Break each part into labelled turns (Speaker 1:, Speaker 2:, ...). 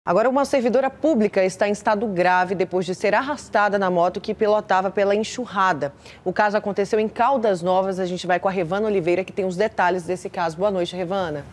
Speaker 1: Agora, uma servidora pública está em estado grave depois de ser arrastada na moto que pilotava pela enxurrada. O caso aconteceu em Caldas Novas. A gente vai com a Revana Oliveira, que tem os detalhes desse caso. Boa noite, Revana.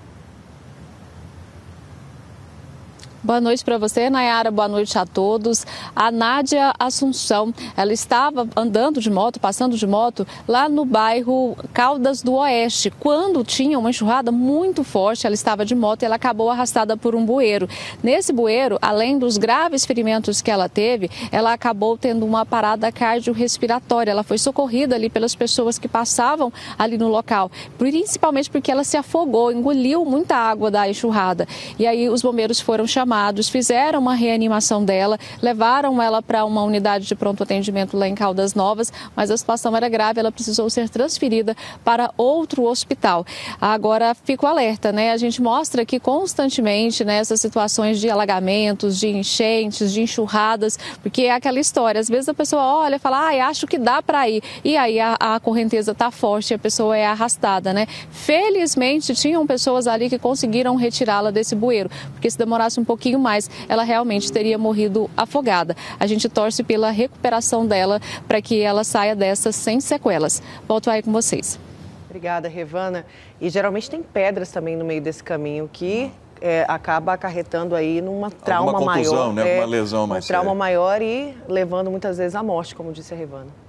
Speaker 2: Boa noite para você, Nayara. Boa noite a todos. A Nádia Assunção, ela estava andando de moto, passando de moto, lá no bairro Caldas do Oeste. Quando tinha uma enxurrada muito forte, ela estava de moto e ela acabou arrastada por um bueiro. Nesse bueiro, além dos graves ferimentos que ela teve, ela acabou tendo uma parada cardiorrespiratória. Ela foi socorrida ali pelas pessoas que passavam ali no local, principalmente porque ela se afogou, engoliu muita água da enxurrada. E aí os bombeiros foram chamados, fizeram uma reanimação dela, levaram ela para uma unidade de pronto atendimento lá em Caldas Novas, mas a situação era grave, ela precisou ser transferida para outro hospital. Agora, fico alerta, né? A gente mostra aqui constantemente, né, essas situações de alagamentos, de enchentes, de enxurradas, porque é aquela história, às vezes a pessoa olha e fala, acho que dá para ir, e aí a correnteza está forte e a pessoa é arrastada, né? Felizmente, tinham pessoas ali que conseguiram retirá-la desse bueiro, porque se demorasse um pouquinho mais, ela realmente teria morrido afogada. A gente torce pela recuperação dela para que ela saia dessa sem sequelas. Volto aí com vocês.
Speaker 1: Obrigada, Revana. E geralmente tem pedras também no meio desse caminho que acaba acarretando aí numa trauma
Speaker 3: maior.
Speaker 1: Uma
Speaker 3: lesão mais
Speaker 1: séria. Trauma maior e levando muitas vezes à morte, como disse a Revana.